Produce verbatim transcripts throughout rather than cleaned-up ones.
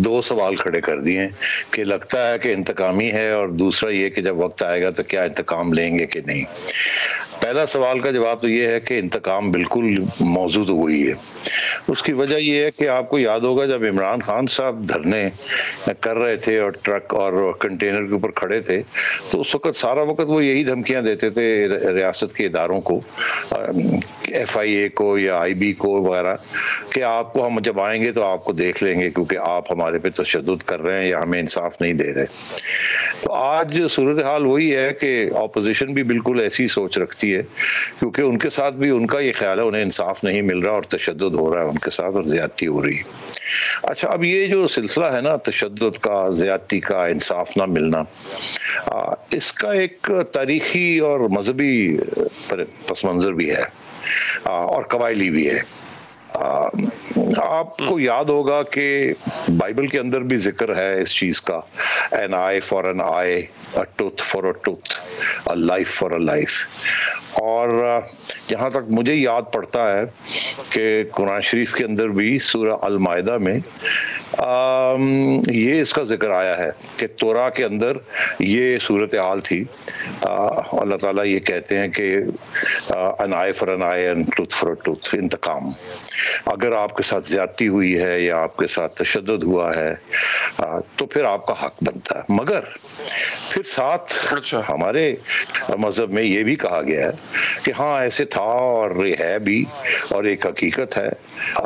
दो सवाल खड़े कर दिए कि लगता है कि इंतकामी है, और दूसरा ये कि जब वक्त आएगा तो क्या इंतकाम लेंगे कि नहीं। पहला सवाल का जवाब तो ये है कि इंतकाम बिल्कुल मौजूद हुई है। उसकी वजह ये है कि आपको याद होगा जब इमरान खान साहब धरने कर रहे थे और ट्रक और कंटेनर के ऊपर खड़े थे, तो उस वक्त सारा वक्त वो यही धमकियां देते थे रियासत के इदारों को, एफ आई ए को या आई बी को वगैरह, कि आपको हम जब आएंगे तो आपको देख लेंगे क्योंकि आप हमारे पे तशद्दुद कर रहे हैं या हमें इंसाफ नहीं दे रहे। तो आज सूरत हाल वही है कि ऑपोजिशन भी बिल्कुल ऐसी सोच रखती है, क्योंकि उनके साथ भी उनका ये ख्याल है उन्हें इंसाफ नहीं मिल रहा और तशद्दुद हो रहा है उनके साथ और ज्यादती हो रही है। अच्छा, अब ये जो सिलसिला है ना तशद्दुद का, ज्यादती का, इंसाफ ना मिलना, आ, इसका एक तारीखी और मजहबी पस मंजर भी है आ, और कबायली भी है। आ, आपको याद होगा कि बाइबल के अंदर भी जिक्र है इस चीज का, an eye for an eye, a tooth for a tooth, a life for a life. और जहाँ तक मुझे याद पड़ता है कि कुरान शरीफ के अंदर भी सूरह अल माइदा में आ, ये इसका जिक्र आया है कि तोरा के अंदर ये सूरत हाल थी। अल्लाह ताला ये कहते हैं कि an eye for an eye and tooth for a tooth, इंतकाम। अगर आपके साथ ज्यादती हुई है या आपके साथ तशद्दुद हुआ है आ, तो फिर आपका हक बनता है। मगर फिर साथ अच्छा। हमारे मजहब में ये भी कहा गया है कि हाँ ऐसे था और ये है भी और एक हकीकत है, आ,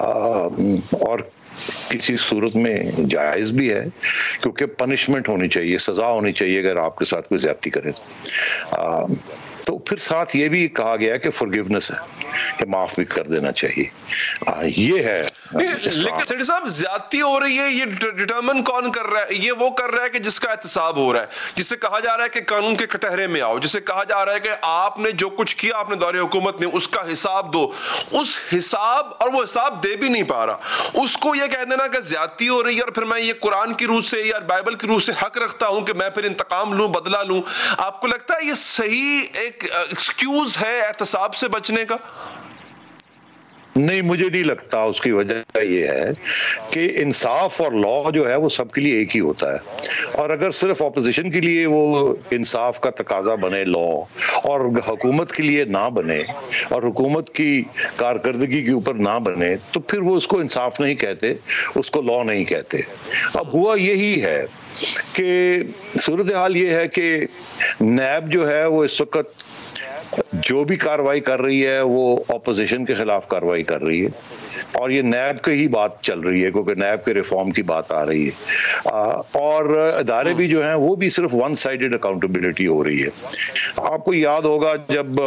और किसी सूरत में जायज भी है, क्योंकि पनिशमेंट होनी चाहिए, सजा होनी चाहिए अगर आपके साथ कोई ज्यादती करे तो। तो फिर साथ ये भी कहा गया है कि फॉरगिवनेस है, कि माफ भी कर देना चाहिए। आ, ये है। लेकिन सेठी साहब, ज्यादती हो रही है, ये डिटरमिन कौन कर रहा है? ये वो कर रहा है कि जिसका एहतसाब हो रहा है, जिसे कहा जा रहा है कि कानून के कटहरे में आओ, जिसे कहा जा रहा है कि आपने जो कुछ किया आपने दौरे हुकूमत में उसका हिसाब दो। उस हिसाब, और वो हिसाब दे भी नहीं पा रहा, उसको ये कह देना कि ज्यादती हो रही है और फिर मैं ये कुरान की रूह से या बाइबल की रूह से हक रखता हूं कि मैं फिर इंतकाम लूं, बदला लूं। आपको लगता है ये सही एक एक्सक्यूज है एहतसाब से बचने का? नहीं, मुझे नहीं लगता। उसकी वजह यह है कि इंसाफ और लॉ जो है वो सबके लिए एक ही होता है, और अगर सिर्फ ऑपोजिशन के लिए वो इंसाफ का तकाजा बने लॉ, और हुकूमत के लिए ना बने और हुकूमत की कारकर्दगी के ऊपर ना बने, तो फिर वो उसको इंसाफ नहीं कहते, उसको लॉ नहीं कहते। अब हुआ यही है कि सूरत हाल ये है कि नैब जो है वो इस वक्त जो भी कार्रवाई कर रही है वो ऑपोजिशन के खिलाफ कार्रवाई कर रही है, और ये नैब की ही बात चल रही है क्योंकि नैब के रिफॉर्म की बात आ रही है। आ, और अदारे भी जो हैं वो भी सिर्फ वन साइडेड अकाउंटेबिलिटी हो रही है। आपको याद होगा जब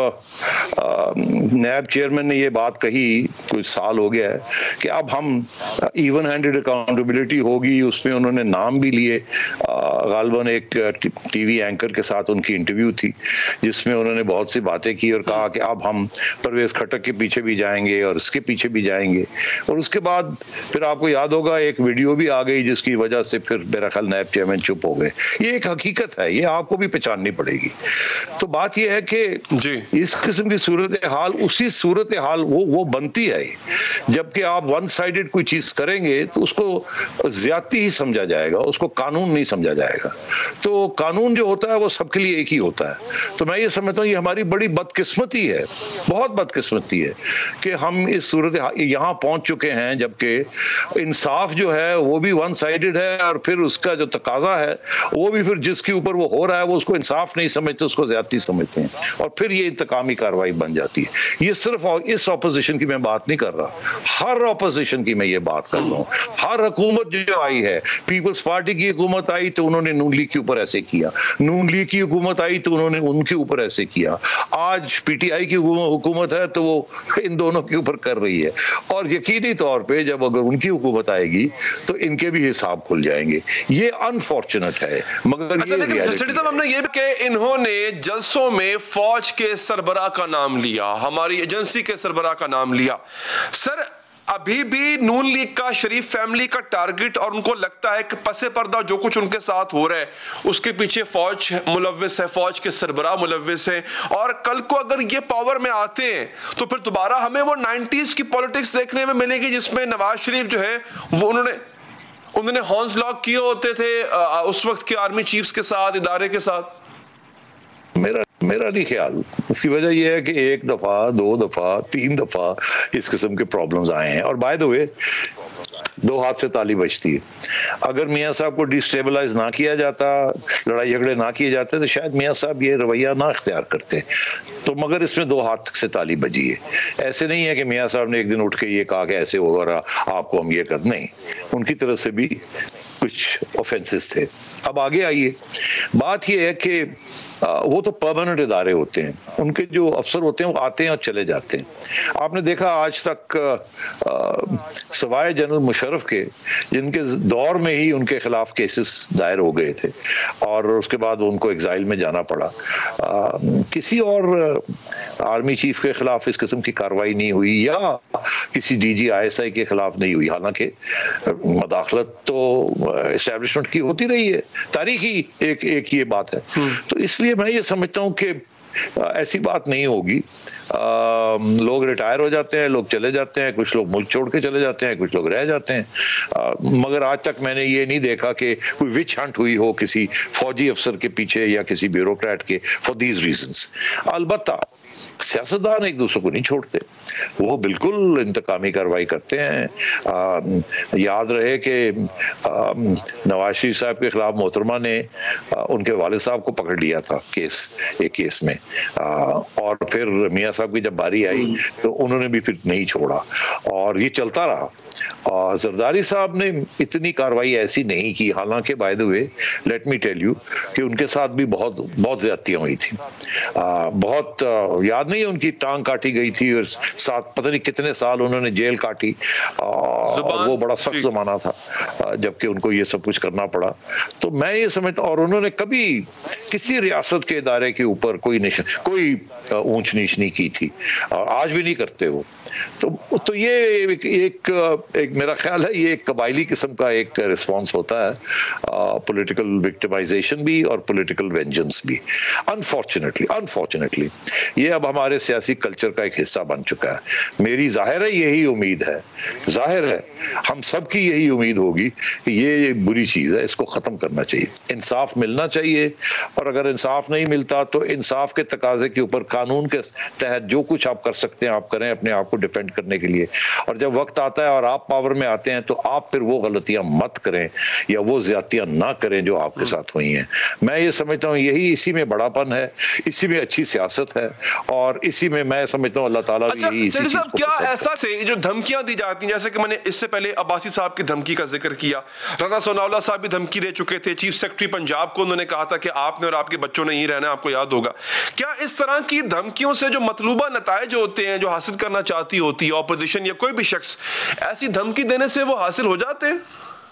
आ, नैब चेयरमैन ने ये बात कही, कुछ साल हो गया है, कि अब हम इवन हैंडेड अकाउंटेबिलिटी होगी। उसमें उन्होंने नाम भी लिए, गालिबन एक टीवी एंकर के साथ उनकी इंटरव्यू थी जिसमें उन्होंने बहुत सी बातें की और कहा कि अब हम परवेज खटक के पीछे भी जाएंगे और इसके पीछे भी जाएंगे। और उसके बाद फिर आपको याद होगा एक वीडियो भी आ गई जिसकी वजह से फिर मेरा ख्याल नैब चेयरमैन चुप हो गए। ये एक हकीकत है, ये आपको भी पहचाननी पड़ेगी। तो बात ये है कि इस किस्म की सूरत हाल उसी सूरत हाल वो वो बनती है, जबकि आप वन साइडेड कोई चीज करेंगे तो उसको ज्यादती ही समझा जाएगा, उसको कानून नहीं समझा जाएगा। तो कानून जो होता है वो सबके लिए एक ही होता है। तो मैं ये समझता हूँ ये हमारी बड़ी बदकिस्मती है, बहुत बदकिस्मती है कि हम इस सूरत यहाँ पहुंच चुके हैं, जबकि इंसाफ जो है वो भी वन साइडेड है, और फिर उसका जो तकाजा है वो भी फिर जिसके ऊपर वो हो रहा है वो उसको इंसाफ नहीं समझते, उसको ज्यादती समझते हैं, और फिर ये इंतकामी कार्रवाई बन जाती है। ये सिर्फ इस ऑपोजिशन की मैं बात नहीं कर रहा, हर ऑपोजिशन की मैं ये बात कर रहा हूँ। हर हुकूमत जो आई है, पीपल्स पार्टी की हुकूमत आई तो उन्होंने नून लीग के ऊपर ऐसे किया, नून लीग की हुकूमत आई तो उन्होंने उनके ऊपर ऐसे किया, आज पीटीआई की हुकूमत है तो वो इन दोनों के ऊपर कर रही है, और यकीनी तौर पे जब अगर उनकी हुकूमत आएगी तो इनके भी हिसाब खुल जाएंगे। ये अनफॉर्चुनेट है, मगर अच्छा, ये लेकिन साहब हमने ये कि इन्होंने जलसों में फौज के सरबराह का नाम लिया, हमारी एजेंसी के सरबराह का नाम लिया। सर, अभी भी नून लीग का, शरीफ फैमिली का टारगेट, और उनको लगता है कि पसे पर्दा जो कुछ उनके साथ हो रहा है उसके पीछे फौज मुलव्विस है, फौज के सरबराह मुलव्विस है, और कल को अगर ये पावर में आते हैं तो फिर दोबारा हमें वो नाइन्टीज की पॉलिटिक्स देखने में मिलेगी जिसमें नवाज शरीफ जो है वो उन्होंने उन्होंने हॉर्न्स लॉक किए होते थे उस वक्त के आर्मी चीफ्स के साथ, इदारे के साथ? मेरा मेरा नहीं ख्याल। उसकी वजह यह है कि एक दफा, दो दफा, तीन दफा इस किस्म के प्रॉब्लम्स आए हैं। और बाय द वे, दो हाथ से ताली बजती है। अगर मियाँ साहब को डिस्टेबलाइज ना किया जाता, लड़ाई झगड़े ना किए जाते, तो शायद मियाँ साहब ये रवैया ना इख्तियार करते। तो मगर इसमें दो हाथ से ताली बजी है। ऐसे नहीं है कि मियाँ साहब ने एक दिन उठ के ये कहा कि ऐसे होगा आपको हम ये कर, नहीं, उनकी तरफ से भी कुछ ऑफेंसेस थे। अब आगे आइए, बात ये है कि वो तो परमानेंट इदारे होते हैं, उनके जो अफसर होते हैं वो आते हैं और चले जाते हैं। आपने देखा आज तक सवाए जनरल मुशर्रफ के, जिनके दौर में ही उनके खिलाफ केसेस दायर हो गए थे और उसके बाद उनको एग्जाइल में जाना पड़ा, आ, किसी और आर्मी चीफ के खिलाफ इस किस्म की कार्रवाई नहीं हुई या किसी D G I S I के खिलाफ नहीं हुई। हालांकि मदाखलत तो एस्टेब्लिशमेंट की होती रही है, तारीखी एक एक ये बात है। तो इसलिए मैं ये समझता हूँ कि ऐसी बात नहीं होगी। आ, लोग रिटायर हो जाते हैं, लोग चले जाते हैं, कुछ लोग मुल्क छोड़ के चले जाते हैं, कुछ लोग रह जाते हैं। आ, मगर आज तक मैंने ये नहीं देखा कि कोई विच हंट हुई हो किसी फौजी अफसर के पीछे या किसी ब्यूरोक्रेट के फॉर दीज रीजंस। अलबत्ता सियासतदान एक दूसरे को नहीं छोड़ते, वो बिल्कुल इंतकामी कार्रवाई करते हैं। आ, याद रहे कि नवाज शरीफ साहब के खिलाफ मोहतरमा ने आ, उनके वालिद साहब को पकड़ लिया था केस, एक केस में, आ, और फिर मियाँ साहब की जब बारी आई तो उन्होंने भी फिर नहीं छोड़ा और ये चलता रहा। और जरदारी साहब ने इतनी कार्रवाई ऐसी नहीं की, हालांकि by the way let me tell you कि उनके साथ भी बहुत बहुत ज्यादतियां हुई थी। आ, बहुत आ, याद नहीं, उनकी टांग काटी गई थी और साथ पता नहीं कितने साल उन्होंने जेल काटी और वो बड़ा सख्त जमाना था जबकि उनको ये सब कुछ करना पड़ा। तो मैं ये समझता, और उन्होंने कभी किसी रियासत के इदारे के ऊपर कोई निश कोई ऊंच नीच नहीं की थी और आज भी नहीं करते वो। तो तो ये एक, एक, एक मेरा ख्याल है ये एक कबायली किस्म का एक रिस्पॉन्स होता है, पॉलिटिकल विक्टिमाइजेशन भी और पॉलिटिकल वेंजेंस भी। अनफॉर्चुनेटली अनफॉर्चुनेटली ये अब हमारे सियासी कल्चर का एक हिस्सा बन चुका है। मेरी जाहिर है यही उम्मीद है, जाहिर है हम सब की यही उम्मीद होगी कि ये बुरी चीज है, इसको खत्म करना चाहिए, इंसाफ मिलना चाहिए। और अगर इंसाफ नहीं मिलता तो इंसाफ के तकाजे के ऊपर कानून के तहत जो कुछ आप कर सकते हैं आप करें अपने आप को डिफेंड करने के लिए। और जब वक्त आता है और आप पावर में आते हैं तो आप फिर वो गलतियां मत करें या वो ज्यादतियां ना करें जो आपके साथ हुई हैं। मैं ये समझता हूँ यही इसी में बड़ापन है, इसी में अच्छी सियासत है और इसी में मैं समझता हूँ अल्लाह ताला भी यही इसी चीज को क्या ऐसा से जो धमकियां दी जाती हैं, जैसे कि मैंने इससे पहले अब्बासी साहब की धमकी का जिक्र किया, राना सोनावला साहब भी धमकी दे चुके थे, चीफ सेक्रेटरी पंजाब को उन्होंने कहा था कि आपने और आपके बच्चों ने यहीं रहना, आपको याद होगा। क्या इस तरह की धमकियों से जो मतलूबा नताइज होते हैं, जो हासिल करना चाहती होती है ऑपोजिशन या कोई भी शख्स, ऐसी धमकी देने से वो हासिल हो जाते हैं?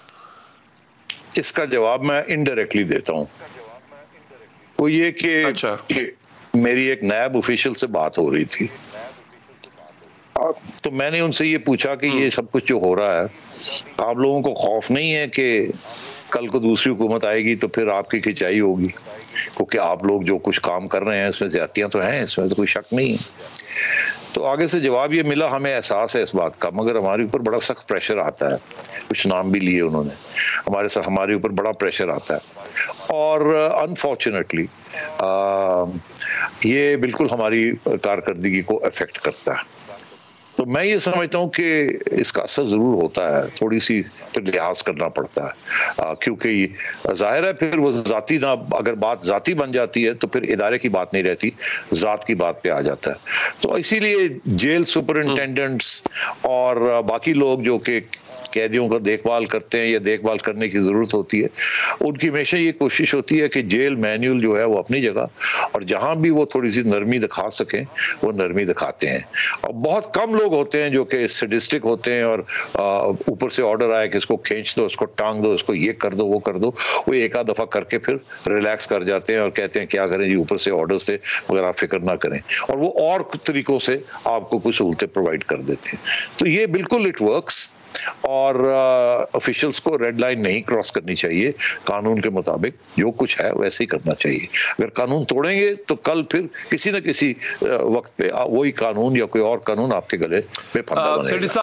इसका जवाब मैं इनडायरेक्टली देता हूं। वो ये कि अच्छा। मेरी एक नायब ऑफिशियल से बात हो रही थी तो मैंने उनसे ये पूछा कि ये सब कुछ जो हो रहा है, आप लोगों को खौफ नहीं है कि कल को दूसरी हुकूमत आएगी तो फिर आपकी खिंचाई होगी, क्योंकि आप लोग जो कुछ काम कर रहे हैं इसमें ज्यादतियां तो हैं, इसमें तो कोई शक नहीं है। तो आगे से जवाब ये मिला, हमें एहसास है इस बात का, मगर हमारे ऊपर बड़ा सख्त प्रेशर आता है। कुछ नाम भी लिए उन्होंने, हमारे साथ हमारे ऊपर बड़ा प्रेशर आता है और अनफॉर्चुनेटली ये बिल्कुल हमारी कारकर्दगी को अफेक्ट करता है। तो मैं ये समझता हूँ कि इसका असर जरूर होता है, थोड़ी सी फिर लिहाज करना पड़ता है, आ, क्योंकि जाहिर है फिर वो जाती ना, अगर बात जाती बन जाती है तो फिर इदारे की बात नहीं रहती, जात की बात पे आ जाता है। तो इसीलिए जेल सुपरिंटेंडेंट्स और बाकी लोग जो कि कैदियों का देखभाल करते हैं या देखभाल करने की जरूरत होती है, उनकी हमेशा ये कोशिश होती है कि जेल मैनुअल जो है वो अपनी जगह, और जहां भी वो थोड़ी सी नरमी दिखा सकें वो नरमी दिखाते हैं। और बहुत कम लोग होते हैं जो कि सैडिस्टिक होते हैं और ऊपर से ऑर्डर आए कि इसको खींच दो, इसको टांग दो, इसको ये कर दो, वो कर दो, वो एक आध दफा करके फिर रिलैक्स कर जाते हैं और कहते हैं क्या करें जी, ऊपर से ऑर्डर थे मगर आप फिक्र ना करें, और वो और तरीकों से आपको कुछ सहूलतें प्रोवाइड कर देते हैं। तो ये बिल्कुल इट वर्क्स और ऑफिशियल्स uh, को रेड लाइन नहीं क्रॉस करनी चाहिए, कानून के मुताबिक जो कुछ है वैसे ही करना चाहिए। अगर कानून तोड़ेंगे तो कल फिर किसी न किसी uh, वक्त पे वही कानून या कोई और कानून आपके गले में फंदा बनेगा।